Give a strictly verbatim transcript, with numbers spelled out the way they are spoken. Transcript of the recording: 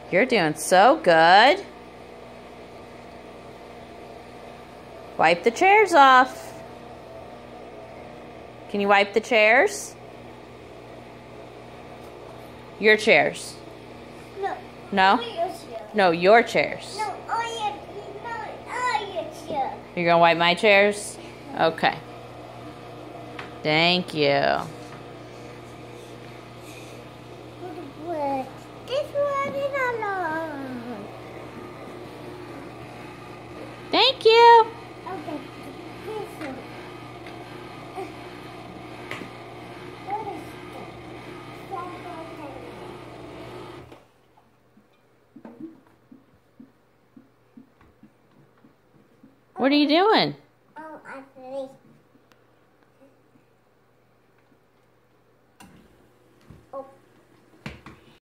You're doing so good. Wipe the chairs off. Can you wipe the chairs? Your chairs. No. No? Your chair. No, your chairs. No, I am not. I am chair. You're going to wipe my chairs? Okay. Thank you. This one is alone. Thank you. Okay. This one. What are you doing?